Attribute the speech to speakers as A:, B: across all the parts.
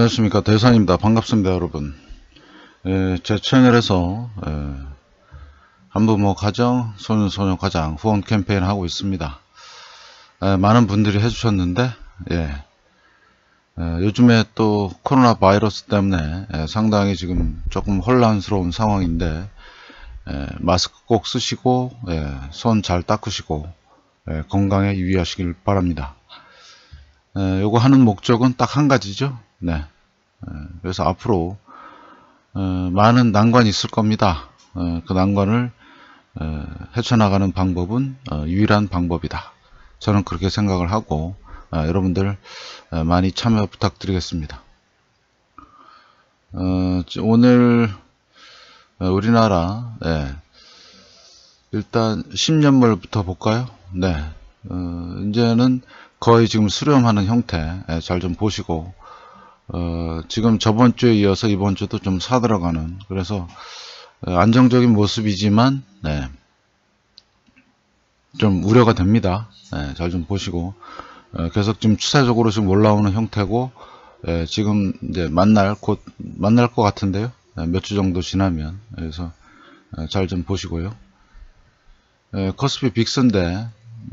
A: 안녕하십니까, 대산입니다. 반갑습니다, 여러분. 제 채널에서 한부모 가정, 소년소녀 가장 후원 캠페인 하고 있습니다. 많은 분들이 해주셨는데, 요즘에 또 코로나 바이러스 때문에 상당히 지금 조금 혼란스러운 상황인데, 마스크 꼭 쓰시고 손 잘 닦으시고 건강에 유의하시길 바랍니다. 요거 하는 목적은 딱 한 가지죠. 그래서 앞으로 많은 난관이 있을 겁니다. 그 난관을 헤쳐나가는 방법은 유일한 방법이다. 저는 그렇게 생각을 하고 여러분들 많이 참여 부탁드리겠습니다. 오늘 우리나라 일단 10년물부터 볼까요? 이제는 거의 지금 수렴하는 형태 잘 좀 보시고 지금 저번 주에 이어서 이번 주도 좀 사들어가는, 그래서 안정적인 모습이지만 좀 우려가 됩니다. 잘 좀 보시고 계속 좀 추세적으로 지금 올라오는 형태고, 지금 이제 곧 만날 것 같은데요. 몇 주 정도 지나면. 그래서 잘 좀 보시고요. 코스피 빅스인데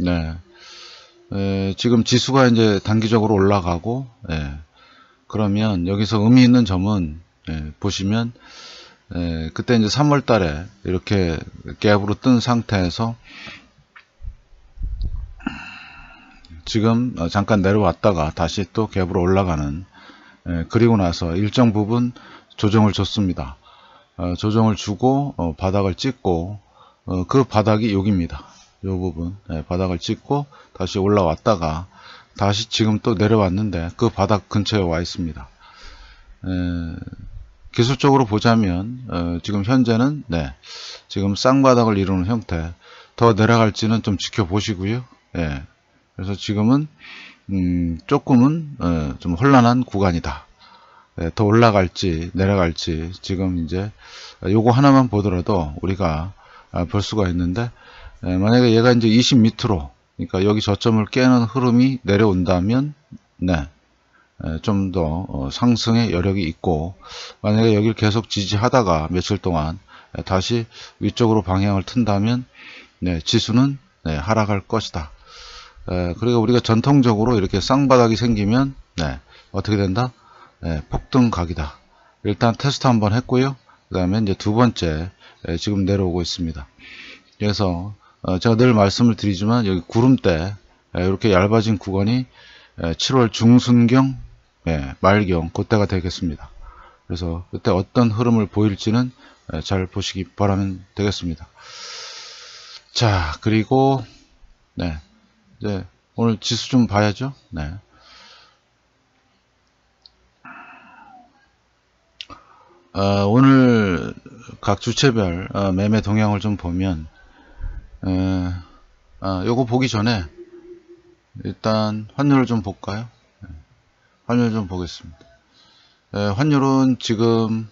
A: 지금 지수가 이제 단기적으로 올라가고, 그러면 여기서 의미 있는 점은 보시면 그때 이제 3월 달에 이렇게 갭으로 뜬 상태에서 지금 잠깐 내려왔다가 다시 또 갭으로 올라가는, 그리고 나서 일정 부분 조정을 줬습니다. 조정을 주고 바닥을 찍고, 그 바닥이 여기입니다. 이 부분 바닥을 찍고 다시 올라왔다가 다시 지금 또 내려왔는데 그 바닥 근처에 와 있습니다. 기술적으로 보자면 지금 현재는 지금 쌍바닥을 이루는 형태, 더 내려갈지는 좀 지켜보시고요. 그래서 지금은 조금은 좀 혼란한 구간이다. 더 올라갈지 내려갈지 지금 이제 요거 하나만 보더라도 우리가 볼 수가 있는데, 만약에 얘가 이제 20 밑으로, 그러니까 여기 저점을 깨는 흐름이 내려온다면 좀 더 상승의 여력이 있고, 만약에 여기를 계속 지지하다가 며칠 동안 다시 위쪽으로 방향을 튼다면 지수는 하락할 것이다. 그리고 우리가 전통적으로 이렇게 쌍바닥이 생기면 어떻게 된다? 폭등각이다. 일단 테스트 한번 했고요. 그 다음에 이제 두 번째 지금 내려오고 있습니다. 그래서 제가 늘 말씀을 드리지만 여기 구름대 이렇게 얇아진 구간이 7월 중순경 말경 그때가 되겠습니다. 그래서 그때 어떤 흐름을 보일지는 잘 보시기 바라면 되겠습니다. 자, 그리고 이제 오늘 지수 좀 봐야죠. 오늘 각 주체별 매매 동향을 좀 보면, 요거 보기 전에 일단 환율을 좀 볼까요? 환율 좀 보겠습니다. 환율은 지금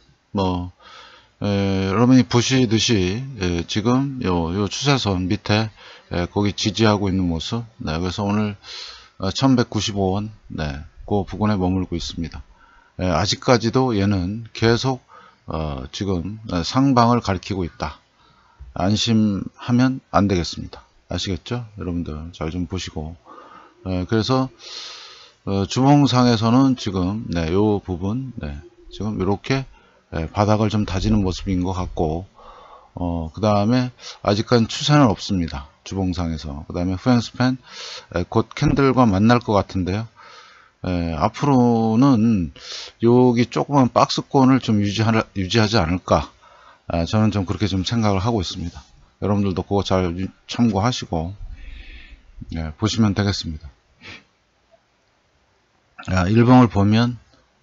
A: 여러분이 보시듯이 지금 요 추세선 밑에 거기 지지하고 있는 모습. 그래서 오늘 1195원 그 부근에 머물고 있습니다. 아직까지도 얘는 계속 지금 상방을 가리키고 있다. 안심하면 안 되겠습니다. 아시겠죠? 여러분들 잘 좀 보시고. 그래서 주봉상에서는 지금 요 부분 지금 이렇게 바닥을 좀 다지는 모습인 것 같고, 그 다음에 아직까지 추세는 없습니다. 주봉상에서. 그 다음에 후행스팬 곧 캔들과 만날 것 같은데요. 앞으로는 여기 조그만 박스권을 좀 유지하지 않을까, 저는 좀 그렇게 좀 생각을 하고 있습니다. 여러분들도 그거 잘 참고하시고 보시면 되겠습니다. 일봉을 보면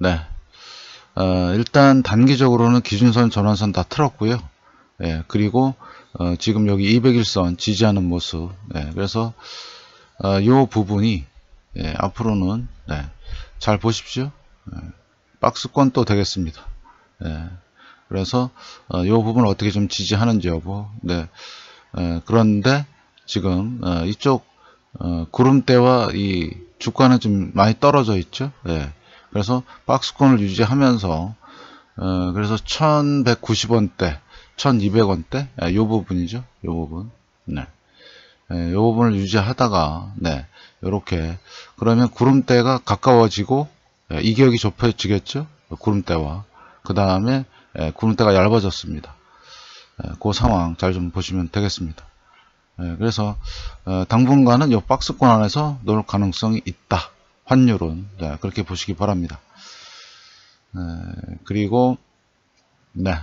A: 일단 단기적으로는 기준선 전환선 다 틀었고요. 그리고 지금 여기 200일선 지지하는 모습. 그래서 요 부분이 앞으로는 잘 보십시오. 박스권 또 되겠습니다. 그래서 요 부분을 어떻게 좀 지지하는지 여부. 그런데 지금 이쪽 구름대와 이 주가는 좀 많이 떨어져 있죠. 그래서 박스권을 유지하면서 그래서 1190원대 1200원대 요 부분이죠. 요 부분. 네. 요 부분을 유지하다가 네. 요렇게 그러면 구름대가 가까워지고 이격이 좁혀지겠죠. 구름대와 그 다음에 구름대가 얇아졌습니다. 그 상황 잘 좀 보시면 되겠습니다. 그래서 당분간은 이 박스권 안에서 놓을 가능성이 있다. 환율은 그렇게 보시기 바랍니다. 그리고 네.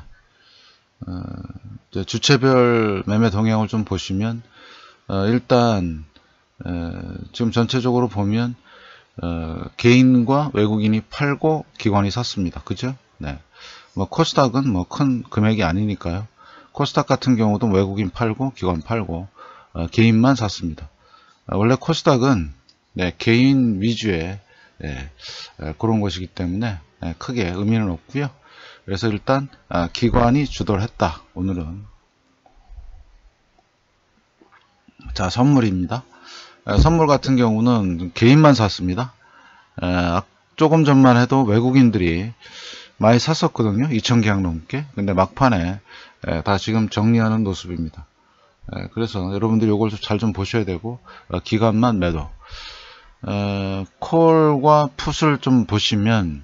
A: 주체별 매매 동향을 좀 보시면 일단 지금 전체적으로 보면 개인과 외국인이 팔고 기관이 샀습니다. 그죠? 네. 뭐 코스닥은 뭐 큰 금액이 아니니까요. 코스닥 같은 경우도 외국인 팔고 기관 팔고 개인만 샀습니다. 원래 코스닥은 네, 개인 위주의 그런 것이기 때문에 크게 의미는 없고요. 그래서 일단 기관이 주도를 했다. 오늘은 자, 선물입니다. 선물 같은 경우는 개인만 샀습니다. 조금 전만 해도 외국인들이 많이 샀었거든요. 2000계약 넘게. 근데 막판에 다 지금 정리하는 모습입니다. 그래서 여러분들이 이걸 잘 좀 보셔야 되고 기간만 매도. 콜과 풋을 좀 보시면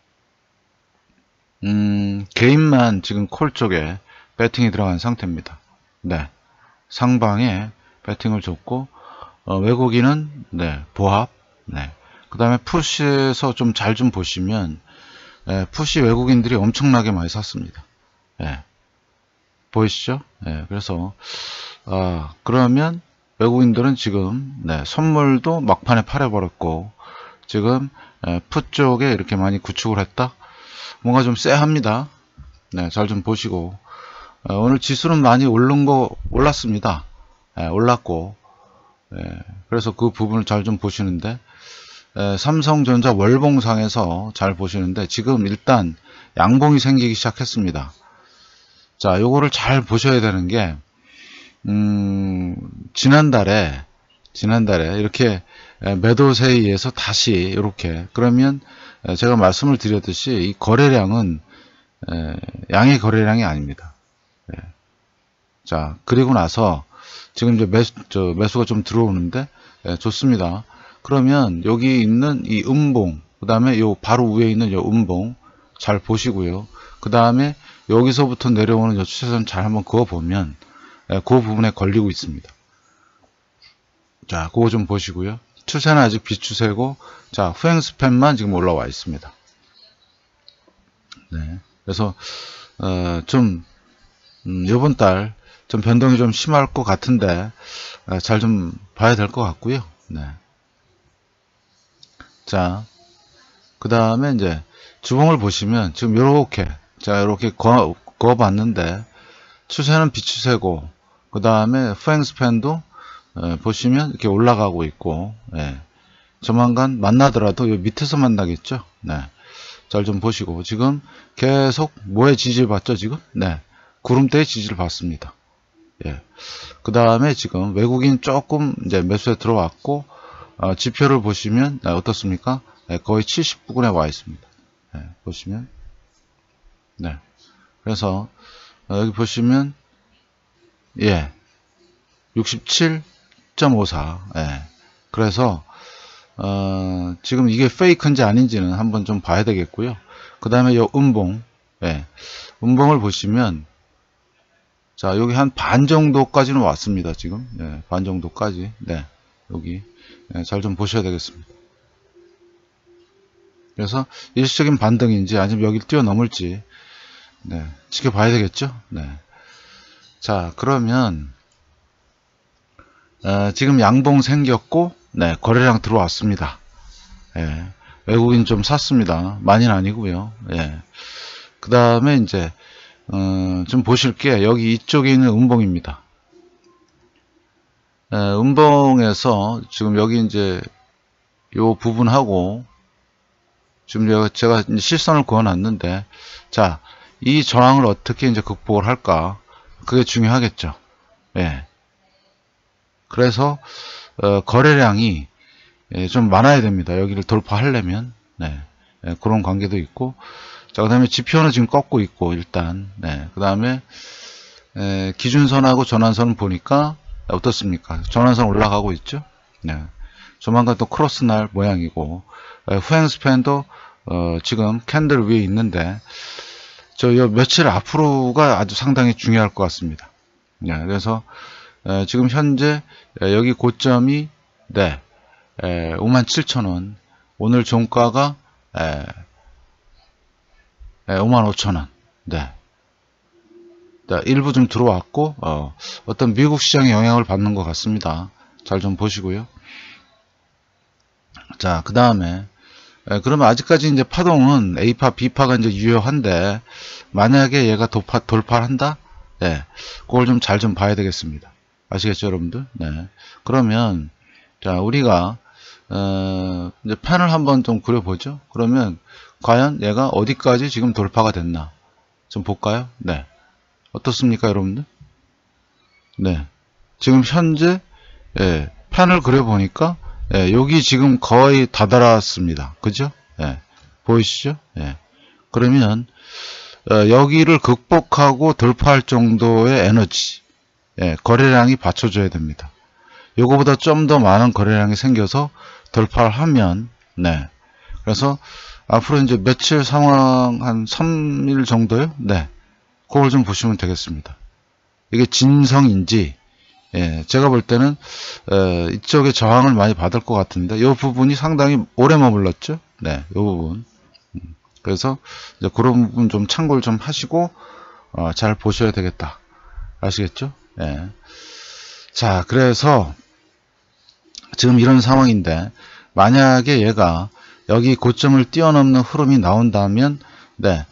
A: 개인만 지금 콜 쪽에 배팅이 들어간 상태입니다. 네, 상방에 배팅을 줬고 외국인은 네, 보합. 네, 그 다음에 풋에서 좀 잘 좀 보시면 풋이 외국인들이 엄청나게 많이 샀습니다. 네, 보이시죠? 네, 그래서 그러면 외국인들은 지금 네, 선물도 막판에 팔아버렸고 지금 풋 쪽에 이렇게 많이 구축을 했다. 뭔가 좀 쎄합니다. 네, 잘 좀 보시고 오늘 지수는 많이 올랐습니다. 올랐고 그래서 그 부분을 잘 좀 보시는데 삼성전자 월봉상에서 잘 보시는데 지금 일단 양봉이 생기기 시작했습니다. 자, 요거를 잘 보셔야 되는 게 지난달에 이렇게 매도세에 의해서 다시 이렇게 그러면 제가 말씀을 드렸듯이 이 거래량은 양의 거래량이 아닙니다. 자, 그리고 나서 지금 이제 매수가 좀 들어오는데 좋습니다. 그러면 여기 있는 이 음봉, 그 다음에 요 바로 위에 있는 요 음봉 잘 보시고요. 그 다음에 여기서부터 내려오는 요 추세선 잘 한번 그어보면 그 부분에 걸리고 있습니다. 자, 그거 좀 보시고요. 추세는 아직 비추세고, 자, 후행 스팬만 지금 올라와 있습니다. 네. 그래서, 이번 달, 좀 변동이 좀 심할 것 같은데, 잘 좀 봐야 될 것 같고요. 네. 자, 그 다음에 이제, 주봉을 보시면, 지금 요렇게, 자, 요렇게 그어봤는데, 추세는 비추세고, 그 다음에 후행 스팬도 보시면 이렇게 올라가고 있고 조만간 만나더라도 요 밑에서 만나겠죠. 네, 잘 좀 보시고 지금 계속 뭐의 지지를 받죠 지금? 네, 구름대의 지지를 받습니다. 그 다음에 지금 외국인 조금 이제 매수에 들어왔고 지표를 보시면 어떻습니까? 거의 70부근에 와 있습니다. 보시면 네, 그래서 여기 보시면 67.54. 그래서 지금 이게 페이크인지 아닌지는 한번 좀 봐야 되겠고요. 그 다음에 이 음봉, 음봉을 보시면 자, 여기 한 반 정도까지는 왔습니다. 지금 반 정도까지. 네, 여기 잘 좀 보셔야 되겠습니다. 그래서 일시적인 반등인지 아니면 여기를 뛰어넘을지 지켜봐야 되겠죠. 네. 자, 그러면 지금 양봉 생겼고 거래량 들어왔습니다. 외국인 좀 샀습니다. 많이는 아니고요. 그 다음에 이제 좀 보실 게 여기 이쪽에 있는 음봉입니다. 음봉에서 지금 여기 이제 요 부분하고 지금 제가 이제 실선을 그어놨는데 자, 이 저항을 어떻게 이제 극복을 할까? 그게 중요하겠죠. 그래서 거래량이 좀 많아야 됩니다. 여기를 돌파하려면 예, 그런 관계도 있고, 자, 그 다음에 지표는 지금 꺾고 있고, 일단, 네, 그 다음에, 기준선하고 전환선을 보니까, 어떻습니까? 전환선 올라가고 있죠? 네. 조만간 또 크로스 날 모양이고, 후행 스팬도, 지금 캔들 위에 있는데, 요 며칠 앞으로가 아주 상당히 중요할 것 같습니다. 네, 그래서, 지금 현재, 여기 고점이, 네, 57,000원. 오늘 종가가, 55,000원. 네. 일부 좀 들어왔고, 어떤 미국 시장의 영향을 받는 것 같습니다. 잘 좀 보시고요. 자, 그 다음에, 그러면 아직까지 이제 파동은 A파, B파가 이제 유효한데, 만약에 얘가 돌파를 한다? 네. 그걸 좀 잘 좀 봐야 되겠습니다. 아시겠죠, 여러분들? 네. 그러면, 자, 우리가, 이제 판을 한번 좀 그려보죠. 그러면, 과연 얘가 어디까지 지금 돌파가 됐나? 좀 볼까요? 네. 어떻습니까, 여러분들? 네. 지금 현재, 예, 판을 그려보니까, 예, 여기 지금 거의 다다랐습니다. 그죠? 예, 보이시죠? 예. 그러면, 여기를 극복하고 돌파할 정도의 에너지, 예, 거래량이 받쳐줘야 됩니다. 요거보다 좀 더 많은 거래량이 생겨서 돌파를 하면, 네. 그래서, 앞으로 이제 며칠 상황, 한 3일 정도요? 네. 그걸 좀 보시면 되겠습니다. 이게 진성인지, 예, 제가 볼 때는, 이쪽에 저항을 많이 받을 것 같은데, 이 부분이 상당히 오래 머물렀죠? 네, 이 부분. 그래서, 이제 그런 부분 좀 참고를 좀 하시고, 잘 보셔야 되겠다. 아시겠죠? 예. 자, 그래서, 지금 이런 상황인데, 만약에 얘가 여기 고점을 뛰어넘는 흐름이 나온다면, 네,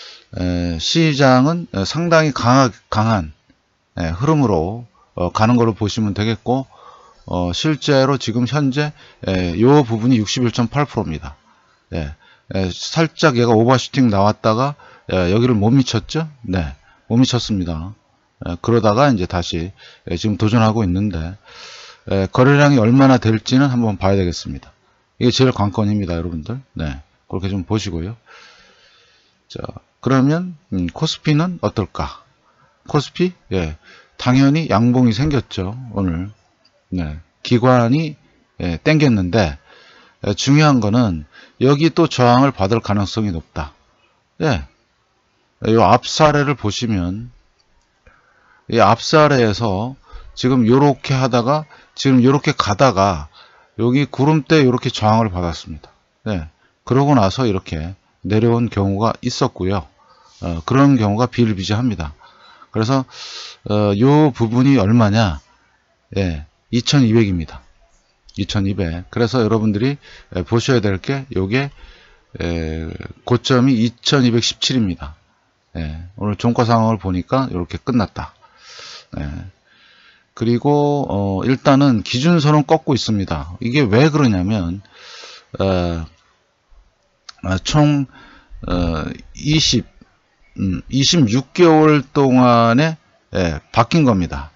A: 시장은 상당히 강한 흐름으로 가는 걸로 보시면 되겠고, 실제로 지금 현재 이 부분이 61.8%입니다. 예, 살짝 얘가 오버슈팅 나왔다가 여기를 못 미쳤죠? 네, 못 미쳤습니다. 그러다가 이제 다시 지금 도전하고 있는데, 거래량이 얼마나 될지는 한번 봐야 되겠습니다. 이게 제일 관건입니다, 여러분들. 네, 그렇게 좀 보시고요. 자, 그러면 코스피는 어떨까? 코스피, 예, 당연히 양봉이 생겼죠, 오늘. 네, 기관이 땡겼는데, 중요한 거는 여기 또 저항을 받을 가능성이 높다. 예, 이 앞사례를 보시면, 이 앞사례에서 지금 요렇게 하다가 지금 요렇게 가다가 여기 구름대 요렇게 저항을 받았습니다. 네, 그러고 나서 이렇게 내려온 경우가 있었고요. 그런 경우가 비일비재합니다. 그래서 요 부분이 얼마냐? 예, 2200입니다. 2200. 그래서 여러분들이 보셔야 될 게 요게 고점이 2217입니다. 예, 오늘 종가 상황을 보니까 이렇게 끝났다. 예, 그리고 일단은 기준선은 꺾고 있습니다. 이게 왜 그러냐면 총 26개월 동안에 바뀐 겁니다.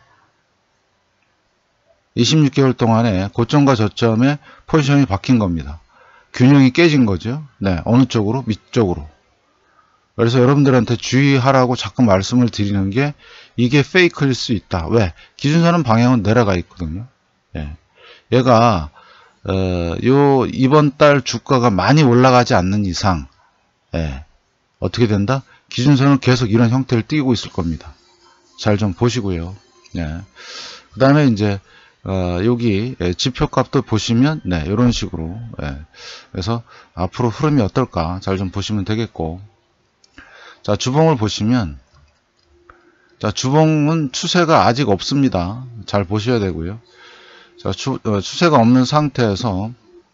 A: 26개월 동안에 고점과 저점의 포지션이 바뀐 겁니다. 균형이 깨진 거죠. 네, 어느 쪽으로? 밑쪽으로. 그래서 여러분들한테 주의하라고 자꾸 말씀을 드리는 게 이게 페이크일 수 있다. 왜? 기준선은 방향은 내려가 있거든요. 예. 얘가 요 이번 달 주가가 많이 올라가지 않는 이상, 예, 어떻게 된다? 기준선은 계속 이런 형태를 띄고 있을 겁니다. 잘 좀 보시고요. 예. 그 다음에 이제 여기 지표값도 보시면 네, 이런 식으로, 예. 그래서 앞으로 흐름이 어떨까 잘 좀 보시면 되겠고, 자, 주봉을 보시면, 자, 주봉은 추세가 아직 없습니다. 잘 보셔야 되고요. 자, 추세가 없는 상태에서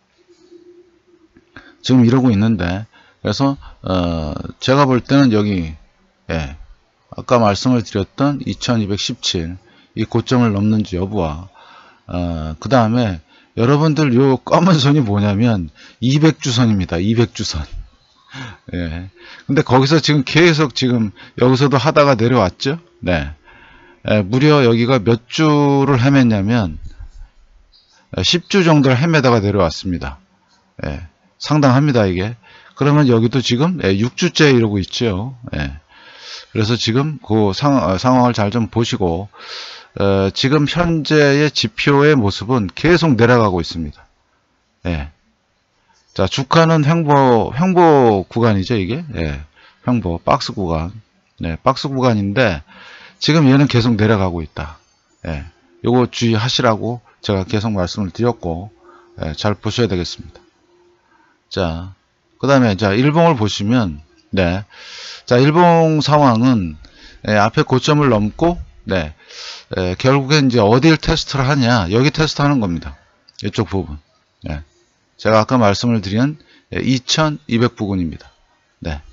A: 지금 이러고 있는데, 그래서 제가 볼 때는 여기, 예, 아까 말씀을 드렸던 2217 이 고점을 넘는지 여부와, 그 다음에 여러분들 요 검은 선이 뭐냐면 200주선입니다. 200주선. 예. 근데 거기서 지금 계속 지금 여기서도 하다가 내려왔죠? 네. 무려 여기가 몇 주를 헤맸냐면 10주 정도를 헤매다가 내려왔습니다. 예. 상당합니다, 이게. 그러면 여기도 지금 6주째 이러고 있죠. 예. 그래서 지금 그 상황을 잘 좀 보시고, 지금 현재의 지표의 모습은 계속 내려가고 있습니다. 예. 자, 주가는 횡보 구간이죠, 이게. 예. 횡보, 박스 구간. 네, 박스 구간인데, 지금 얘는 계속 내려가고 있다. 예. 요거 주의하시라고 제가 계속 말씀을 드렸고, 예, 잘 보셔야 되겠습니다. 자, 그 다음에, 자, 일봉을 보시면, 네. 자, 일봉 상황은, 앞에 고점을 넘고, 네. 결국엔 이제 어딜 테스트를 하냐, 여기 테스트 하는 겁니다. 이쪽 부분. 네. 제가 아까 말씀을 드린 2200 부근입니다. 네.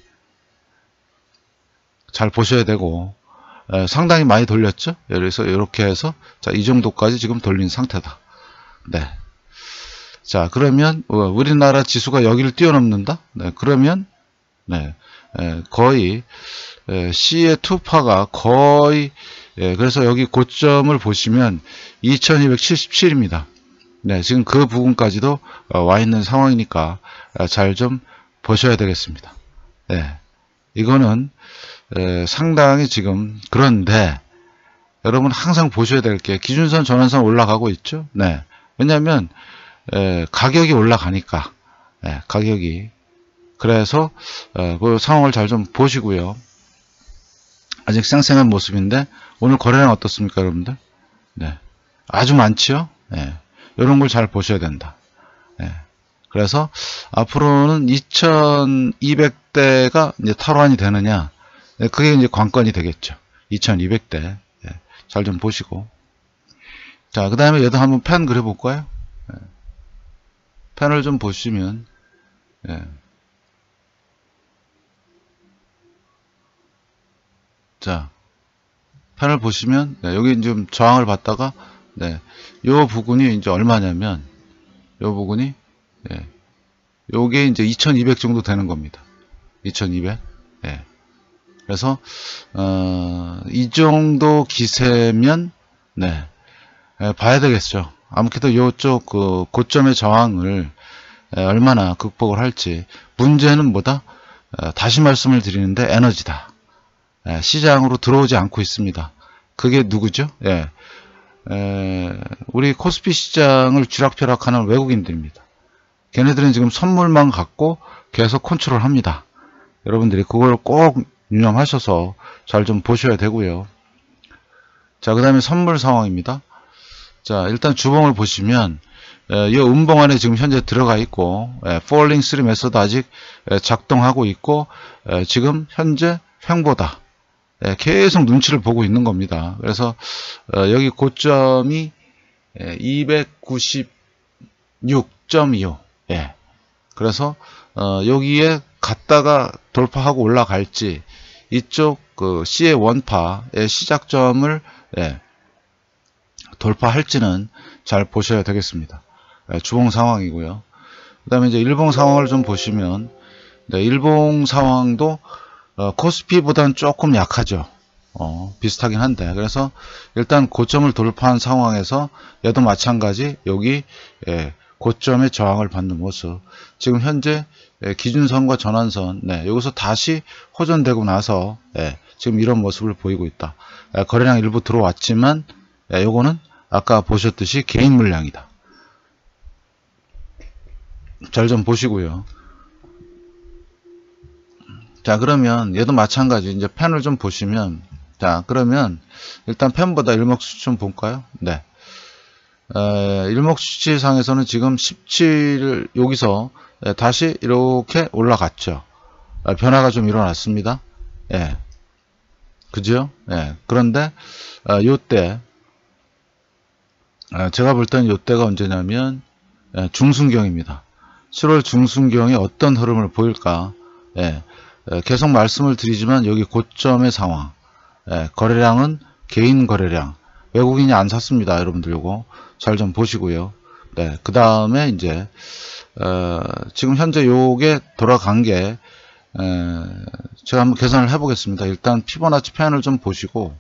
A: 잘 보셔야 되고, 상당히 많이 돌렸죠? 그래서 이렇게 해서, 자, 이 정도까지 지금 돌린 상태다. 네. 자, 그러면, 우리나라 지수가 여기를 뛰어넘는다? 네. 그러면, 네. 거의, C의 투파가 거의, 그래서 여기 고점을 보시면 2277입니다. 네, 지금 그 부분까지도 와 있는 상황이니까 잘 좀 보셔야 되겠습니다. 네, 이거는 상당히 지금 그런데 여러분 항상 보셔야 될 게 기준선 전환선 올라가고 있죠. 네, 왜냐하면 가격이 올라가니까 가격이 그래서 그 상황을 잘 좀 보시고요. 아직 쌩쌩한 모습인데 오늘 거래량 어떻습니까, 여러분들? 네, 아주 많지요. 네. 이런 걸 잘 보셔야 된다. 예. 그래서 앞으로는 2200대가 이제 탈환이 되느냐, 그게 이제 관건이 되겠죠. 2200대. 예. 잘 좀 보시고. 자, 그 다음에 얘도 한번 펜 그려볼까요? 예. 펜을 좀 보시면, 예. 자, 펜을 보시면, 네, 여기 좀 저항을 받다가, 네, 요 부분이 이제 얼마냐면, 요 부분이, 예, 요게 이제 2200 정도 되는 겁니다. 2200. 예. 그래서, 이 정도 기세면, 네, 봐야 되겠죠. 아무래도 요쪽 그 고점의 저항을 얼마나 극복을 할지. 문제는 뭐다? 다시 말씀을 드리는데 에너지다. 시장으로 들어오지 않고 있습니다. 그게 누구죠? 예. 우리 코스피 시장을 쥐락펴락하는 외국인들입니다. 걔네들은 지금 선물만 갖고 계속 컨트롤 합니다. 여러분들이 그걸 꼭 유념하셔서 잘 좀 보셔야 되고요. 자, 그 다음에 선물 상황입니다. 자, 일단 주봉을 보시면 이 음봉 안에 지금 현재 들어가 있고 Falling 3 메소드 아직 작동하고 있고 지금 현재 횡보다. 계속 눈치를 보고 있는 겁니다. 그래서 여기 고점이 296.25. 예. 그래서 여기에 갔다가 돌파하고 올라갈지 이쪽 그 C의 원파의 시작점을 돌파할지는 잘 보셔야 되겠습니다. 주봉 상황이고요. 그 다음에 이제 일봉 상황을 좀 보시면 일봉 상황도 코스피보다는 조금 약하죠. 비슷하긴 한데 그래서 일단 고점을 돌파한 상황에서 얘도 마찬가지 여기 고점의 저항을 받는 모습. 지금 현재 기준선과 전환선 여기서 다시 호전되고 나서 지금 이런 모습을 보이고 있다. 거래량 일부 들어왔지만 요거는 아까 보셨듯이 개인 물량이다. 잘 좀 보시고요. 자, 그러면 얘도 마찬가지. 이제 펜을 좀 보시면, 자, 그러면 일단 펜보다 일목수치 좀 볼까요? 네. 일목수치상에서는 지금 17을 여기서 다시 이렇게 올라갔죠. 변화가 좀 일어났습니다. 예. 그죠? 예. 그런데 요때 제가 볼 때는 요때가 언제냐면 중순경입니다. 7월 중순경에 어떤 흐름을 보일까? 예. 계속 말씀을 드리지만 여기 고점의 상황, 거래량은 개인 거래량, 외국인이 안 샀습니다. 여러분들 요거 잘 좀 보시고요. 네, 그 다음에 이제 지금 현재 요게 돌아간 게 제가 한번 계산을 해보겠습니다. 일단 피보나치 펜을 좀 보시고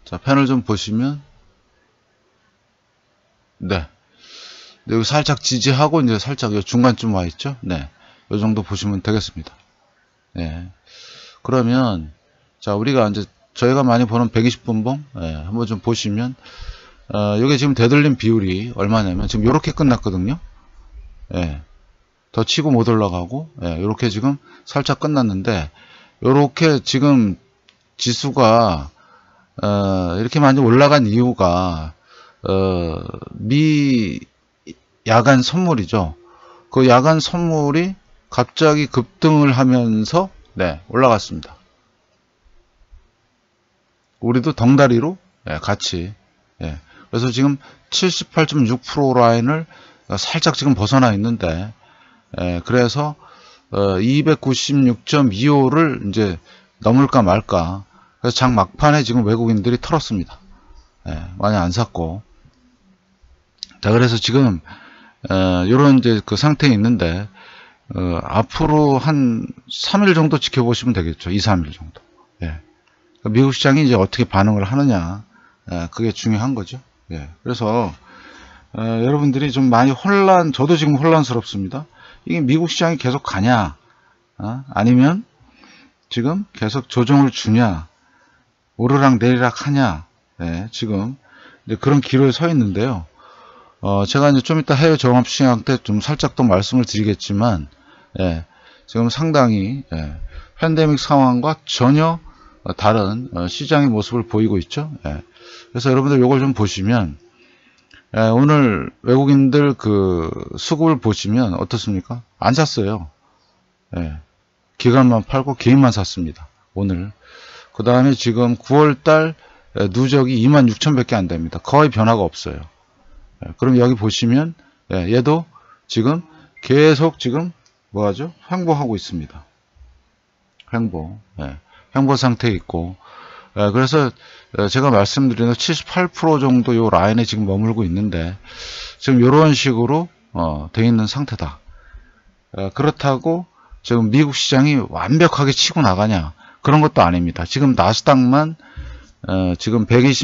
A: 자, 펜을 좀 보시면, 네. 여기 살짝 지지하고, 이제 살짝 요 중간쯤 와 있죠? 네. 요 정도 보시면 되겠습니다. 네. 그러면, 자, 우리가 이제, 저희가 많이 보는 120분봉, 네, 한번 좀 보시면, 요게 지금 되돌림 비율이 얼마냐면, 지금 요렇게 끝났거든요? 예. 더 치고 못 올라가고, 예, 요렇게 지금 살짝 끝났는데, 요렇게 지금 지수가, 이렇게 많이 올라간 이유가, 미 야간 선물이죠. 그 야간 선물이 갑자기 급등을 하면서, 네, 올라갔습니다. 우리도 덩다리로, 예, 같이, 예. 그래서 지금 78.6% 라인을 살짝 지금 벗어나 있는데, 예, 그래서 296.25를 이제 넘을까 말까. 그래서 장 막판에 지금 외국인들이 털었습니다. 예, 많이 안 샀고. 자, 그래서 지금 요런 이제 그 상태에 있는데, 앞으로 한 3일 정도 지켜보시면 되겠죠. 2, 3일 정도. 예. 미국 시장이 이제 어떻게 반응을 하느냐, 그게 중요한 거죠. 예. 그래서 여러분들이 좀 많이 저도 지금 혼란스럽습니다. 이게 미국 시장이 계속 가냐, 아니면 지금 계속 조정을 주냐, 오르락 내리락 하냐, 예, 지금 이제 그런 기로에 서 있는데요. 제가 이제 좀 이따 해외 종합시장 때 좀 살짝 또 말씀을 드리겠지만, 예, 지금 상당히, 예, 팬데믹 상황과 전혀 다른 시장의 모습을 보이고 있죠. 예. 그래서 여러분들 이걸 좀 보시면, 오늘 외국인들 그 수급을 보시면 어떻습니까? 안 샀어요. 예. 기관만 팔고 개인만 샀습니다. 오늘. 그 다음에 지금 9월달 누적이 26,000밖에 안 됩니다. 거의 변화가 없어요. 예. 그럼 여기 보시면, 예, 얘도 지금 계속 지금 뭐하죠? 횡보하고 있습니다. 횡보. 예. 횡보 상태에 있고, 그래서 제가 말씀드린 78% 정도 요 라인에 지금 머물고 있는데, 지금 이런 식으로 되어 있는 상태다. 그렇다고 지금 미국 시장이 완벽하게 치고 나가냐, 그런 것도 아닙니다. 지금 나스닥만 지금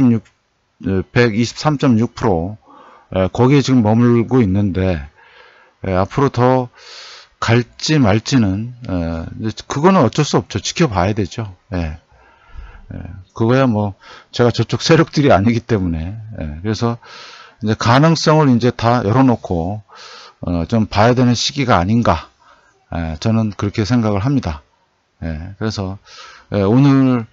A: 123.6% 거기에 지금 머물고 있는데, 앞으로 더 갈지 말지는 그거는 어쩔 수 없죠. 지켜봐야 되죠. 예. 그거야 뭐 제가 저쪽 세력들이 아니기 때문에, 예. 그래서 이제 가능성을 이제 다 열어놓고 좀 봐야 되는 시기가 아닌가, 저는 그렇게 생각을 합니다. 예. 그래서 오늘은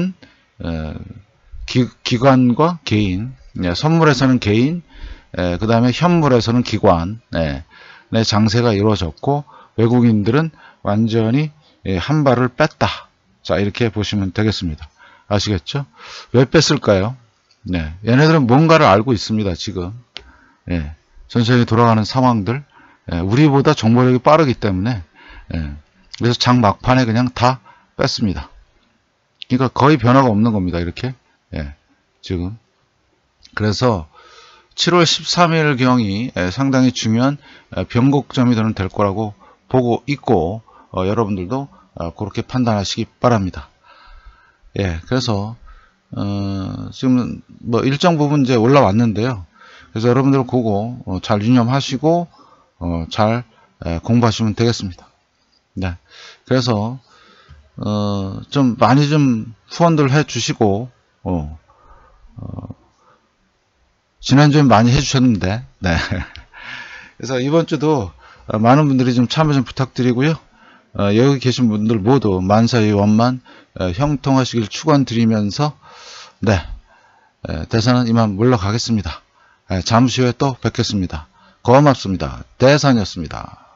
A: 기관과 개인, 선물에서는 개인, 그 다음에 현물에서는 기관, 네, 장세가 이루어졌고, 외국인들은 완전히 한 발을 뺐다. 자, 이렇게 보시면 되겠습니다. 아시겠죠? 왜 뺐을까요? 네, 얘네들은 뭔가를 알고 있습니다. 지금, 예, 전세에 돌아가는 상황들, 우리보다 정보력이 빠르기 때문에, 그래서 장 막판에 그냥 다 뺐습니다. 그러니까 거의 변화가 없는 겁니다. 이렇게, 예, 지금. 그래서 7월 13일 경이 상당히 중요한 변곡점이 저는 될 거라고 보고 있고, 여러분들도 그렇게 판단하시기 바랍니다. 예, 그래서 지금 뭐 일정 부분 이제 올라왔는데요. 그래서 여러분들 그거 잘 유념하시고 잘 공부하시면 되겠습니다. 네, 그래서 좀 많이 좀 후원들 해주시고, 지난주에 많이 해주셨는데, 네. 그래서 이번 주도 많은 분들이 좀 참여 좀 부탁드리고요. 여기 계신 분들 모두 만사의 원만 형통하시길 축원드리면서, 네, 대사는 이만 물러가겠습니다. 잠시 후에 또 뵙겠습니다. 고맙습니다. 대산이었습니다.